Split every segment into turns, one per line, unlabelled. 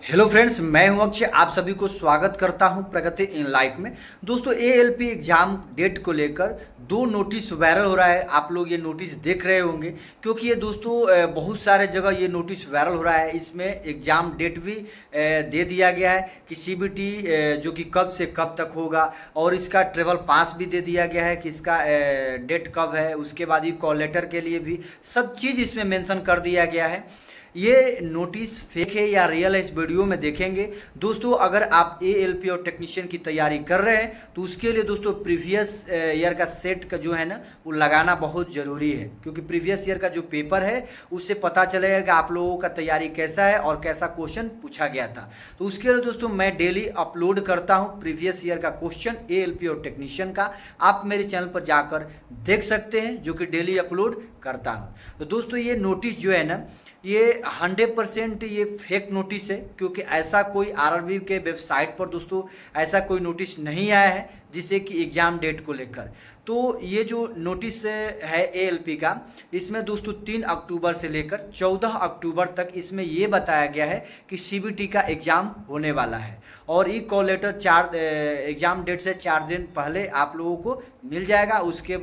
Hello friends, मैं हूं अक्षय। आप सभी को स्वागत करता हूं प्रगति इन लाइफ में। दोस्तों, एएलपी एग्जाम डेट को लेकर दो नोटिस वायरल हो रहा है। आप लोग ये नोटिस देख रहे होंगे क्योंकि ये दोस्तों बहुत सारे जगह ये नोटिस वायरल हो रहा है। इसमें एग्जाम डेट भी दे दिया गया है कि सीबीटी जो कि कब से कब तक होगा, और इसका ट्रेवल पास भी दे दिया गया है कि इसका डेट कब है। उसके बाद ये कॉल लेटर के लिए भी सब चीज़ इसमें मेंशन कर दिया गया है। ये नोटिस फेक है या रियल है, इस वीडियो में देखेंगे। दोस्तों, अगर आप एएलपी और टेक्नीशियन की तैयारी कर रहे हैं तो उसके लिए दोस्तों प्रीवियस ईयर का सेट का जो है ना वो लगाना बहुत ज़रूरी है, क्योंकि प्रीवियस ईयर का जो पेपर है उससे पता चलेगा कि आप लोगों का तैयारी कैसा है और कैसा क्वेश्चन पूछा गया था। तो उसके लिए दोस्तों मैं डेली अपलोड करता हूँ प्रीवियस ईयर का क्वेश्चन एएलपी और टेक्नीशियन का। आप मेरे चैनल पर जाकर देख सकते हैं, जो कि डेली अपलोड करता हूँ। तो दोस्तों, ये नोटिस जो है ना ये 100% ये फेक नोटिस है, क्योंकि ऐसा कोई आरआरबी के वेबसाइट पर दोस्तों ऐसा कोई नोटिस नहीं आया है जिससे कि एग्जाम डेट को लेकर। तो ये जो नोटिस है एएलपी का, इसमें दोस्तों 3 अक्टूबर से लेकर 14 अक्टूबर तक इसमें ये बताया गया है कि सीबीटी का एग्जाम होने वाला है, और e call letter exam date से 4 दिन पहले आप लोगों को मिल जाएगा। उसके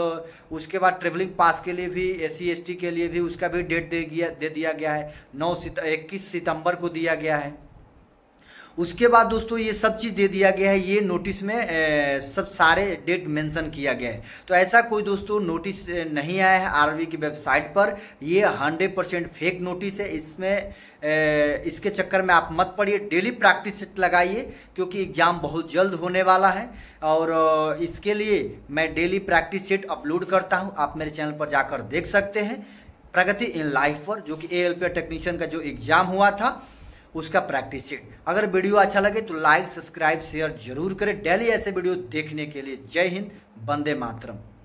बाद ट्रेवलिंग पास के लिए भी, एससी एसटी के लिए भी उसका भी डेट दे दिया गया है। 21 सितंबर को दिया गया है। उसके बाद दोस्तों ये सब चीज़ दे दिया गया है। ये नोटिस में सब सारे डेट मेंशन किया गया है। तो ऐसा कोई दोस्तों नोटिस नहीं आया है आरआरबी की वेबसाइट पर। ये 100% फेक नोटिस है। इसमें इसके चक्कर में आप मत पड़िए, डेली प्रैक्टिस सेट लगाइए, क्योंकि एग्जाम बहुत जल्द होने वाला है। और इसके लिए मैं डेली प्रैक्टिस सेट अपलोड करता हूँ। आप मेरे चैनल पर जाकर देख सकते हैं प्रगति इन लाइफ पर, जो कि एएलपी टेक्नीशियन का जो एग्जाम हुआ था उसका प्रैक्टिस सेट। अगर वीडियो अच्छा लगे तो लाइक, सब्सक्राइब, शेयर जरूर करें डेली ऐसे वीडियो देखने के लिए। जय हिंद, वंदे मातरम।